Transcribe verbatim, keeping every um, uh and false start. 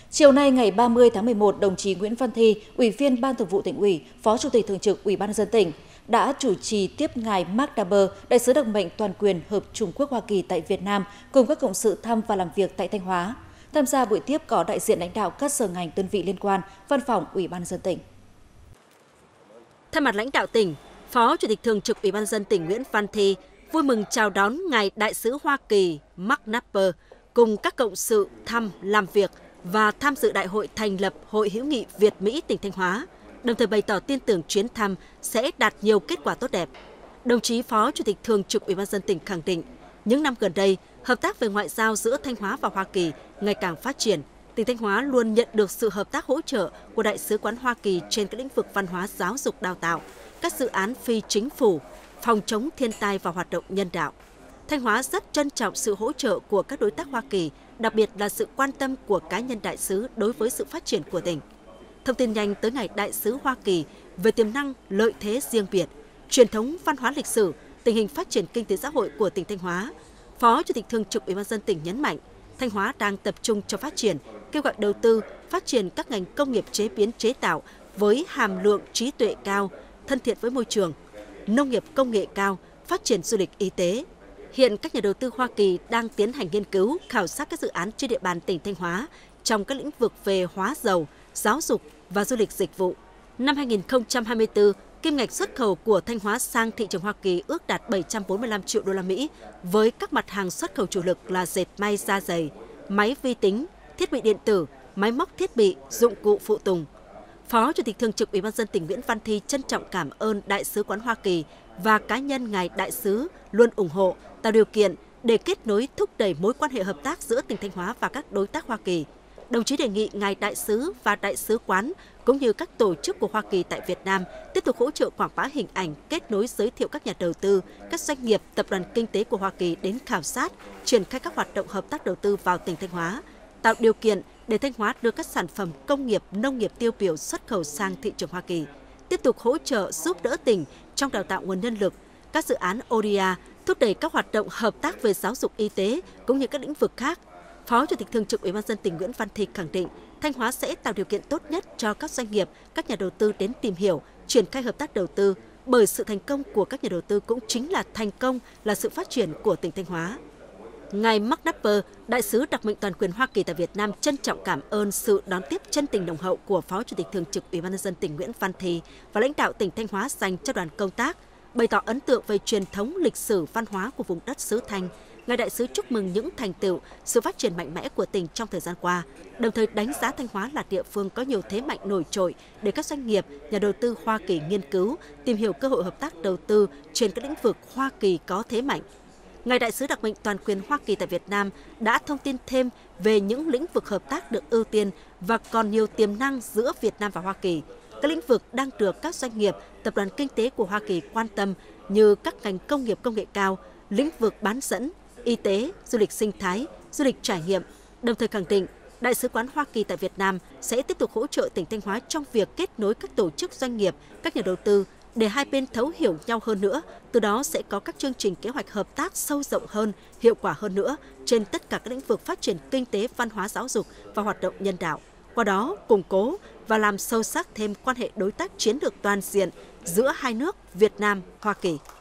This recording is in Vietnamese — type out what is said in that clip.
Chiều nay ngày ba mươi tháng mười một, đồng chí Nguyễn Văn Thi, Ủy viên Ban Thường vụ Tỉnh ủy, Phó Chủ tịch Thường trực Ủy ban nhân dân tỉnh đã chủ trì tiếp ngài Mark Daber, đại sứ đặc mệnh toàn quyền Hợp Trung Quốc Hoa Kỳ tại Việt Nam, cùng các cộng sự thăm và làm việc tại Thanh Hóa. Tham gia buổi tiếp có đại diện lãnh đạo các sở ngành đơn vị liên quan, Văn phòng Ủy ban nhân dân tỉnh. Thay mặt lãnh đạo tỉnh, Phó Chủ tịch Thường trực Ủy ban nhân dân tỉnh Nguyễn Văn Thi vui mừng chào đón ngài đại sứ Hoa Kỳ Mark Daber cùng các cộng sự thăm, làm việc và tham dự đại hội thành lập Hội hữu nghị Việt-Mỹ tỉnh Thanh Hóa, đồng thời bày tỏ tin tưởng chuyến thăm sẽ đạt nhiều kết quả tốt đẹp. Đồng chí Phó Chủ tịch Thường trực Ủy ban nhân dân tỉnh khẳng định, những năm gần đây, hợp tác về ngoại giao giữa Thanh Hóa và Hoa Kỳ ngày càng phát triển. Tỉnh Thanh Hóa luôn nhận được sự hợp tác hỗ trợ của Đại sứ quán Hoa Kỳ trên các lĩnh vực văn hóa, giáo dục, đào tạo, các dự án phi chính phủ, phòng chống thiên tai và hoạt động nhân đạo. Thanh Hóa rất trân trọng sự hỗ trợ của các đối tác Hoa Kỳ, đặc biệt là sự quan tâm của cá nhân đại sứ đối với sự phát triển của tỉnh. Thông tin nhanh tới ngài đại sứ Hoa Kỳ về tiềm năng, lợi thế riêng biệt, truyền thống văn hóa lịch sử, tình hình phát triển kinh tế xã hội của tỉnh Thanh Hóa, Phó Chủ tịch Thường trực Ủy ban nhân dân tỉnh nhấn mạnh, Thanh Hóa đang tập trung cho phát triển, kêu gọi đầu tư, phát triển các ngành công nghiệp chế biến chế tạo với hàm lượng trí tuệ cao, thân thiện với môi trường, nông nghiệp công nghệ cao, phát triển du lịch y tế. Hiện các nhà đầu tư Hoa Kỳ đang tiến hành nghiên cứu, khảo sát các dự án trên địa bàn tỉnh Thanh Hóa trong các lĩnh vực về hóa dầu, giáo dục và du lịch dịch vụ. Năm hai nghìn không trăm hai mươi tư, kim ngạch xuất khẩu của Thanh Hóa sang thị trường Hoa Kỳ ước đạt bảy trăm bốn mươi lăm triệu đô la Mỹ với các mặt hàng xuất khẩu chủ lực là dệt may da giày, máy vi tính, thiết bị điện tử, máy móc thiết bị, dụng cụ phụ tùng. Phó Chủ tịch Thường trực Ủy ban nhân dân tỉnh Nguyễn Văn Thi trân trọng cảm ơn Đại sứ quán Hoa Kỳ và cá nhân ngài đại sứ luôn ủng hộ, tạo điều kiện để kết nối thúc đẩy mối quan hệ hợp tác giữa tỉnh Thanh Hóa và các đối tác Hoa Kỳ. Đồng chí đề nghị ngài đại sứ và đại sứ quán cũng như các tổ chức của Hoa Kỳ tại Việt Nam tiếp tục hỗ trợ quảng bá hình ảnh, kết nối giới thiệu các nhà đầu tư, các doanh nghiệp, tập đoàn kinh tế của Hoa Kỳ đến khảo sát, triển khai các hoạt động hợp tác đầu tư vào tỉnh Thanh Hóa, tạo điều kiện để Thanh Hóa đưa các sản phẩm công nghiệp, nông nghiệp tiêu biểu xuất khẩu sang thị trường Hoa Kỳ, tiếp tục hỗ trợ giúp đỡ tỉnh trong đào tạo nguồn nhân lực, các dự án o đê a, thúc đẩy các hoạt động hợp tác về giáo dục y tế cũng như các lĩnh vực khác. Phó Chủ tịch Thường trực Ủy ban nhân dân tỉnh Nguyễn Văn Thi khẳng định, Thanh Hóa sẽ tạo điều kiện tốt nhất cho các doanh nghiệp, các nhà đầu tư đến tìm hiểu, triển khai hợp tác đầu tư, bởi sự thành công của các nhà đầu tư cũng chính là thành công, là sự phát triển của tỉnh Thanh Hóa. Ngài Mark Daber, đại sứ đặc mệnh toàn quyền Hoa Kỳ tại Việt Nam trân trọng cảm ơn sự đón tiếp chân tình nồng hậu của Phó Chủ tịch Thường trực Ủy ban nhân dân tỉnh Nguyễn Văn Thi và lãnh đạo tỉnh Thanh Hóa dành cho đoàn công tác, bày tỏ ấn tượng về truyền thống lịch sử văn hóa của vùng đất xứ Thanh. Ngài đại sứ chúc mừng những thành tựu, sự phát triển mạnh mẽ của tỉnh trong thời gian qua, đồng thời đánh giá Thanh Hóa là địa phương có nhiều thế mạnh nổi trội để các doanh nghiệp, nhà đầu tư Hoa Kỳ nghiên cứu, tìm hiểu cơ hội hợp tác đầu tư trên các lĩnh vực Hoa Kỳ có thế mạnh. Ngài đại sứ đặc mệnh toàn quyền Hoa Kỳ tại Việt Nam đã thông tin thêm về những lĩnh vực hợp tác được ưu tiên và còn nhiều tiềm năng giữa Việt Nam và Hoa Kỳ. Các lĩnh vực đang được các doanh nghiệp, tập đoàn kinh tế của Hoa Kỳ quan tâm như các ngành công nghiệp công nghệ cao, lĩnh vực bán dẫn, y tế, du lịch sinh thái, du lịch trải nghiệm, đồng thời khẳng định Đại sứ quán Hoa Kỳ tại Việt Nam sẽ tiếp tục hỗ trợ tỉnh Thanh Hóa trong việc kết nối các tổ chức doanh nghiệp, các nhà đầu tư để hai bên thấu hiểu nhau hơn nữa, từ đó sẽ có các chương trình kế hoạch hợp tác sâu rộng hơn, hiệu quả hơn nữa trên tất cả các lĩnh vực phát triển kinh tế, văn hóa, giáo dục và hoạt động nhân đạo. Qua đó, củng cố và làm sâu sắc thêm quan hệ đối tác chiến lược toàn diện giữa hai nước Việt Nam-Hoa Kỳ.